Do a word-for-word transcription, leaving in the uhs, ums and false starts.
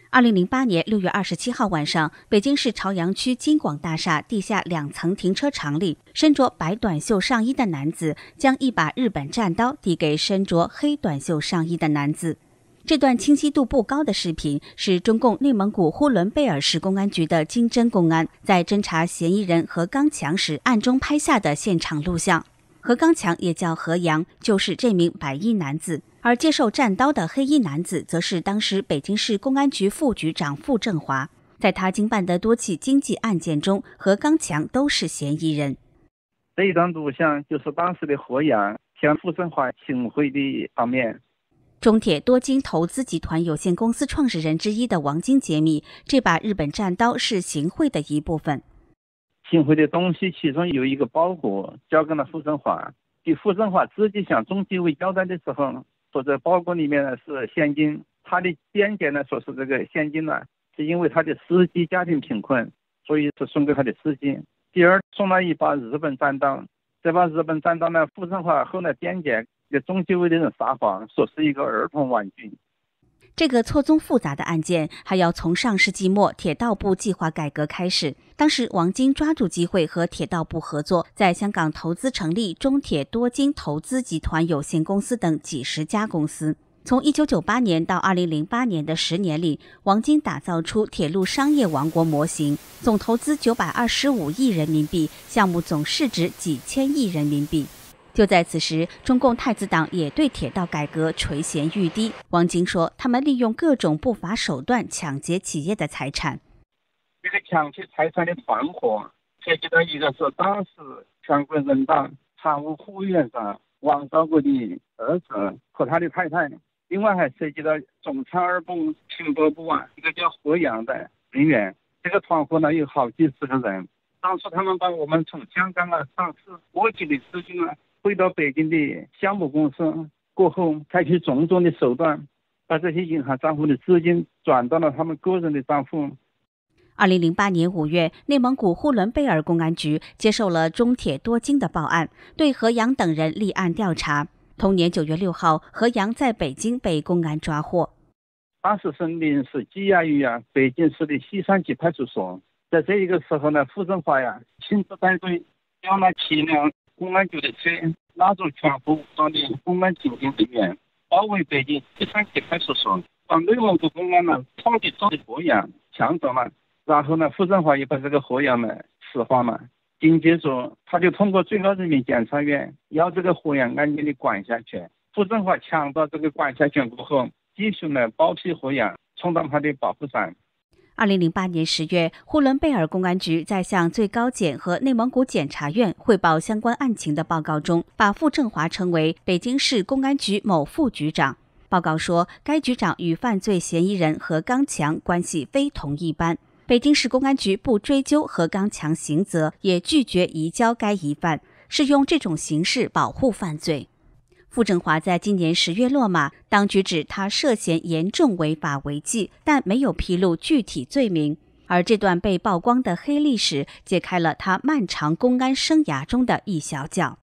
二零零八年六月二十七号晚上，北京市朝阳区金广大厦地下两层停车场里，身着白短袖上衣的男子将一把日本战刀递给身着黑短袖上衣的男子。这段清晰度不高的视频是中共内蒙古呼伦贝尔市公安局的经侦公安在侦查嫌疑人何刚强时暗中拍下的现场录像。何刚强也叫何阳，就是这名白衣男子。而接受战刀的黑衣男子则是当时北京市公安局副局长傅政华，在他经办的多起经济案件中，何刚强都是嫌疑人。 这一张录像就是当时的何阳向傅政华请回的方面。 中铁多金投资集团有限公司创始人之一的王金揭秘，这把日本战刀是行贿的一部分。 行贿的东西其中有一个包裹交给了傅政华，据傅政华自己向中纪委交代的时候，说这包裹里面呢是现金，他的辩解呢说是这个现金呢是因为他的司机家庭贫困，所以是送给他的司机。第二，送了一把日本战刀，这把日本战刀呢，傅政华后来辩解给中纪委的人撒谎，说是一个儿童玩具。 这个错综复杂的案件还要从上世纪末铁道部计划改革开始。当时王金抓住机会和铁道部合作，在香港投资成立中铁多金投资集团有限公司等几十家公司。从一九九八年到二零零八年的十年里，王金打造出铁路商业王国模型，总投资九百二十五亿人民币，项目总市值几千亿人民币。就在此时，中共太子党也对铁道改革垂涎欲滴。王金说，他们利用各种不法手段抢劫企业的财产。 这个抢劫财产的团伙涉及到一个是当时全国人大常务副委员长王兆国的儿子和他的太太，另外还涉及到总参二部情报部啊一个叫何阳的人员。这个团伙呢有好几十个人，当初他们把我们从香港啊上市国际的资金啊汇到北京的项目公司，过后采取种种的手段，把这些银行账户的资金转到了他们个人的账户。 二零零八年五月，内蒙古呼伦贝尔公安局接受了中铁多金的报案，对何阳等人立案调查。同年九月六号，何阳在北京被公安抓获。 当时是临时羁押于啊北京市的西三旗派出所。在这一个时候呢，傅政华呀亲自带队，调了七辆公安局的车，拉住全副武装的公安警警人员，包围北京西三旗派出所，把内蒙古公安呢放地抓的何阳抢走了。然后呢，傅政华也把这个何阳呢释放了。紧接着，他就通过最高人民检察院要这个何阳案件的管辖权。傅政华抢到这个管辖权过后，继续呢包庇何阳，充当他的保护伞。 二零零八年十月，呼伦贝尔公安局在向最高检和内蒙古检察院汇报相关案情的报告中，把傅政华称为北京市公安局某副局长。报告说，该局长与犯罪嫌疑人何刚强关系非同一般。北京市公安局不追究何刚强刑责，也拒绝移交该疑犯，是用这种形式保护犯罪。傅政华在今年十月落马，当局指他涉嫌严重违法违纪，但没有披露具体罪名。而这段被曝光的黑历史，揭开了他漫长公安生涯中的一小角。